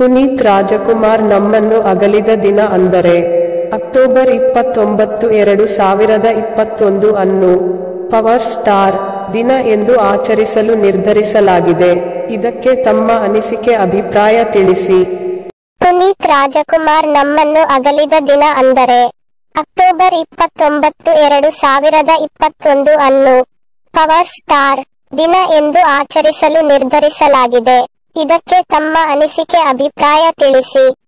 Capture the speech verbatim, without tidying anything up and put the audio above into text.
ಪುನೀತ್ ರಾಜಕುಮಾರ್ ನಮ್ಮನ್ನು ಅಗಲಿದ ದಿನ ಅಂದರೆ ಅಕ್ಟೋಬರ್ ಇಪ್ಪತ್ತೊಂಬತ್ತು ಎರಡು ಸಾವಿರದ ಇಪ್ಪತ್ತೊಂದು ಅನ್ನು ಪವರ್ ಸ್ಟಾರ್ ದಿನ ಎಂದು ಆಚರಿಸಲು ನಿರ್ಧರಿಸಲಾಗಿದೆ. ಇದಕ್ಕೆ ತಮ್ಮ ಅನಿಸಿಕೆ ಅಭಿಪ್ರಾಯ ತಿಳಿಸಿ. ಪುನೀತ್ ರಾಜಕುಮಾರ್ ನಮ್ಮನ್ನು ಅಗಲಿದ ದಿನ ಅಂದರೆ ಅಕ್ಟೋಬರ್ ಇಪ್ಪತ್ತೊಂಬತ್ತು ಎರಡು ಸಾವಿರದ ಇಪ್ಪತ್ತೊಂದು ಅನ್ನು ಪವರ್ ಸ್ಟಾರ್ ದಿನ ಎಂದು ಆಚರಿಸಲು ನಿರ್ಧರಿಸಲಾಗಿದೆ. ಇದಕ್ಕೆ ತಮ್ಮ ಅನಿಸಿಕೆ ಅಭಿಪ್ರಾಯ ತಿಳಿಸಿ.